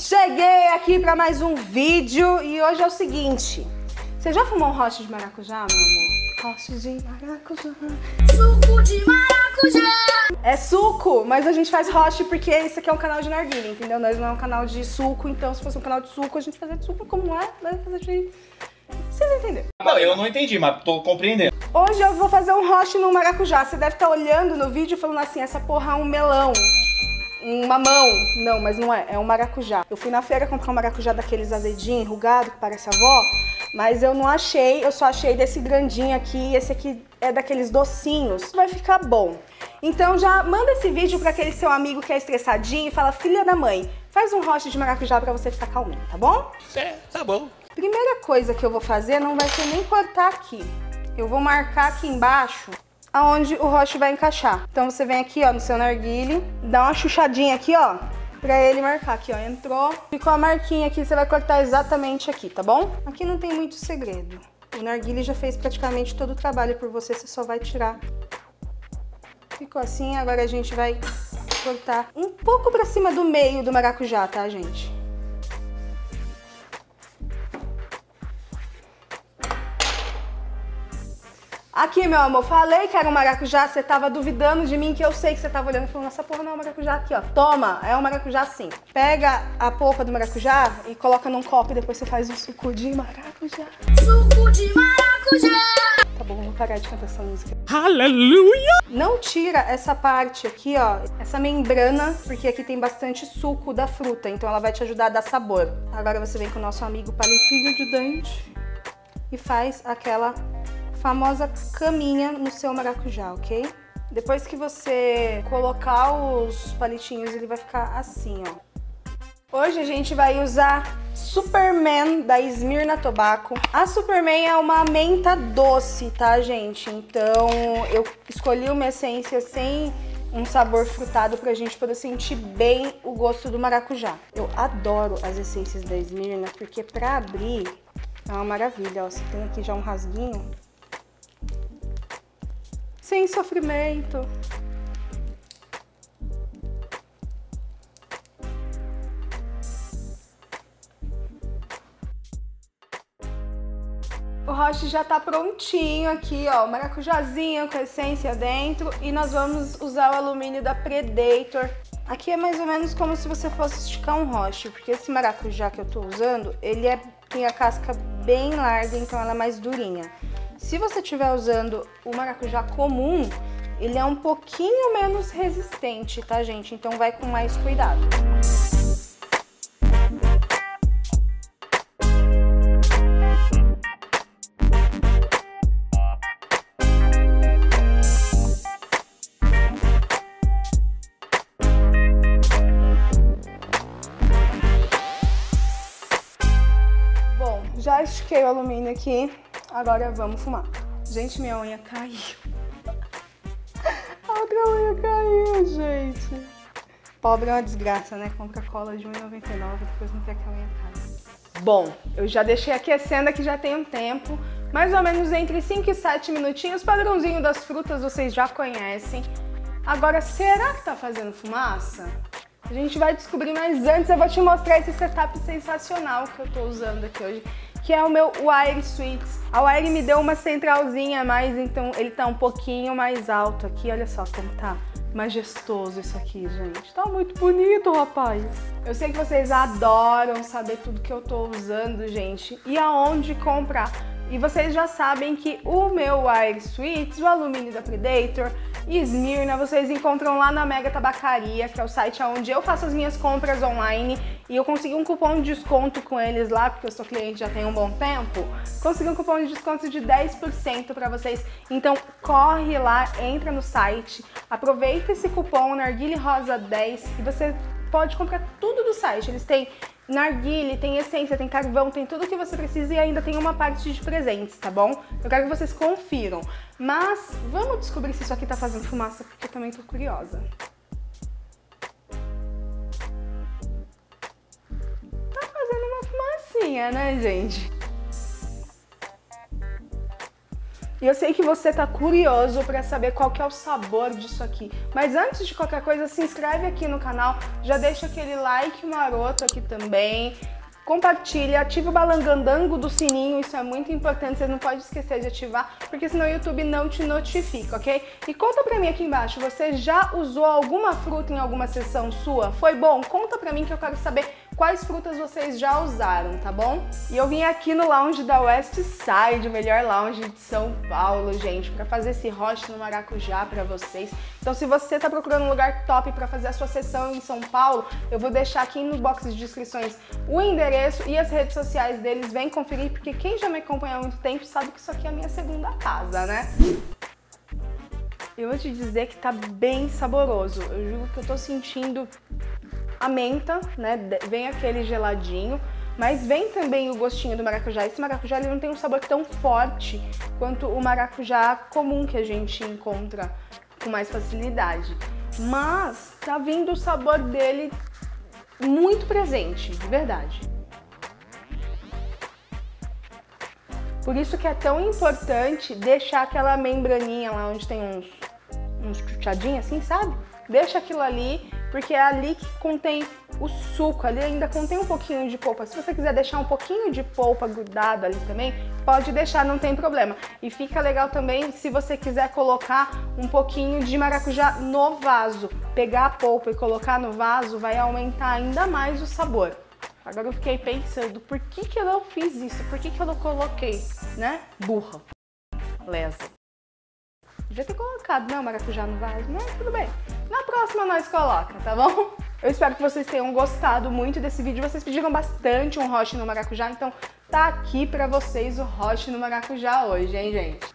Cheguei aqui para mais um vídeo e hoje é o seguinte. Você já fumou um roche de maracujá, meu amor? Roche de maracujá. Suco de maracujá. É suco, mas a gente faz roche porque esse aqui é um canal de narguilha, entendeu? Nós não é um canal de suco, então se fosse um canal de suco, a gente fazia de suco como é, vai fazer de... Vocês entenderam? Não, eu não entendi, mas tô compreendendo. Hoje eu vou fazer um roche no maracujá. Você deve estar olhando no vídeo falando assim, essa porra é um melão. Um mamão. Não, mas não é. É um maracujá. Eu fui na feira comprar um maracujá daqueles azedinho, enrugado, que parece avó, mas eu não achei. Eu só achei desse grandinho aqui. Esse aqui é daqueles docinhos. Vai ficar bom. Então já manda esse vídeo pra aquele seu amigo que é estressadinho e fala, filha da mãe, faz um roche de maracujá pra você ficar calminho, tá bom? É, tá bom. Primeira coisa que eu vou fazer não vai ser nem cortar aqui. Eu vou marcar aqui embaixo aonde o roche vai encaixar. Então você vem aqui, ó, no seu narguile, dá uma chuchadinha aqui, ó, pra ele marcar aqui, ó. Entrou, ficou a marquinha aqui, você vai cortar exatamente aqui, tá bom? Aqui não tem muito segredo. O narguile já fez praticamente todo o trabalho por você, você só vai tirar. Ficou assim, agora a gente vai cortar um pouco pra cima do meio do maracujá, tá, gente? Aqui, meu amor, falei que era um maracujá, você tava duvidando de mim, que eu sei que você tava olhando e falando, essa porra não é um maracujá aqui, ó. Toma, é um maracujá sim. Pega a polpa do maracujá e coloca num copo e depois você faz um suco de maracujá. Suco de maracujá. Tá bom, vou parar de cantar essa música. Aleluia! Não tira essa parte aqui, ó, essa membrana, porque aqui tem bastante suco da fruta, então ela vai te ajudar a dar sabor. Agora você vem com o nosso amigo palitinho de dente e faz aquela famosa caminha no seu maracujá, ok? Depois que você colocar os palitinhos, ele vai ficar assim, ó. Hoje a gente vai usar Superman da Smirna Tobacco. A Superman é uma menta doce, tá, gente? Então eu escolhi uma essência sem um sabor frutado pra gente poder sentir bem o gosto do maracujá. Eu adoro as essências da Smirna porque pra abrir é uma maravilha, ó. Você tem aqui já um rasguinho. Sem sofrimento. O roche já tá prontinho aqui, ó, maracujazinho com essência dentro e nós vamos usar o alumínio da Predator. Aqui é mais ou menos como se você fosse esticar um roche, porque esse maracujá que eu tô usando, ele tem a casca bem larga, então ela é mais durinha. Se você estiver usando o maracujá comum, ele é um pouquinho menos resistente, tá, gente? Então vai com mais cuidado. Bom, já estiquei o alumínio aqui. Agora vamos fumar. Gente, minha unha caiu. A outra unha caiu, gente. Pobre é uma desgraça, né? Compra cola de R$1,99, depois não quer que a unha caia. Bom, eu já deixei aquecendo aqui já tem um tempo. Mais ou menos entre 5 e 7 minutinhos. Padrãozinho das frutas vocês já conhecem. Agora, será que tá fazendo fumaça? A gente vai descobrir, mas antes eu vou te mostrar esse setup sensacional que eu tô usando aqui hoje, que é o meu Wire Sweets. A Wire me deu uma centralzinha a mais, então ele tá um pouquinho mais alto aqui. Olha só como tá majestoso isso aqui, gente. Tá muito bonito, rapaz. Eu sei que vocês adoram saber tudo que eu tô usando, gente, e aonde comprar. E vocês já sabem que o meu Wire Sweets, o alumínio da Predator e Smirna, vocês encontram lá na Mega Tabacaria, que é o site onde eu faço as minhas compras online. E eu consegui um cupom de desconto com eles lá, porque eu sou cliente já tem um bom tempo. Consegui um cupom de desconto de 10% para vocês. Então corre lá, entra no site, aproveita esse cupom Narguile Rosa 10 e você pode comprar tudo do site. Eles têm narguile, tem essência, tem carvão, tem tudo que você precisa e ainda tem uma parte de presentes, tá bom? Eu quero que vocês confiram. Mas vamos descobrir se isso aqui tá fazendo fumaça, porque eu também tô curiosa. Tá fazendo uma fumacinha, né, gente? E eu sei que você tá curioso para saber qual que é o sabor disso aqui. Mas antes de qualquer coisa, se inscreve aqui no canal, já deixa aquele like maroto aqui também. Compartilha, ativa o balangandango do sininho, isso é muito importante, você não pode esquecer de ativar, porque senão o YouTube não te notifica, ok? E conta pra mim aqui embaixo, você já usou alguma fruta em alguma sessão sua? Foi bom? Conta pra mim que eu quero saber quais frutas vocês já usaram, tá bom? E eu vim aqui no lounge da West Side, o melhor lounge de São Paulo, gente, pra fazer esse roche no maracujá pra vocês. Então se você tá procurando um lugar top pra fazer a sua sessão em São Paulo, eu vou deixar aqui no box de descrições o endereço e as redes sociais deles, vem conferir, porque quem já me acompanha há muito tempo sabe que isso aqui é a minha segunda casa, né? Eu vou te dizer que tá bem saboroso, eu juro que eu tô sentindo a menta, né, vem aquele geladinho, mas vem também o gostinho do maracujá. Esse maracujá ele não tem um sabor tão forte quanto o maracujá comum que a gente encontra com mais facilidade, mas tá vindo o sabor dele muito presente, de verdade. Por isso que é tão importante deixar aquela membraninha lá onde tem uns chuchadinhos assim, sabe? Deixa aquilo ali, porque é ali que contém o suco, ali ainda contém um pouquinho de polpa. Se você quiser deixar um pouquinho de polpa grudado ali também, pode deixar, não tem problema. E fica legal também se você quiser colocar um pouquinho de maracujá no vaso. Pegar a polpa e colocar no vaso vai aumentar ainda mais o sabor. Agora eu fiquei pensando, por que eu não fiz isso? Por que eu não coloquei, né? Burra. Lesa. Devia ter colocado, né, o maracujá no vaso, mas tudo bem. Na próxima nós coloca, tá bom? Eu espero que vocês tenham gostado muito desse vídeo. Vocês pediram bastante um roche no maracujá, então tá aqui pra vocês o roche no maracujá hoje, hein, gente?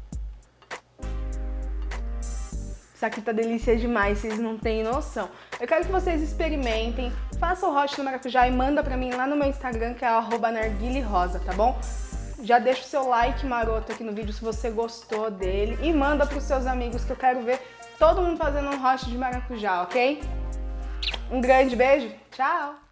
Isso aqui tá delícia demais, vocês não têm noção. Eu quero que vocês experimentem, façam o roche no maracujá e manda pra mim lá no meu Instagram, que é @narguilerosa, tá bom? Já deixa o seu like maroto aqui no vídeo se você gostou dele e manda pros seus amigos que eu quero ver todo mundo fazendo um roche de maracujá, ok? Um grande beijo, tchau!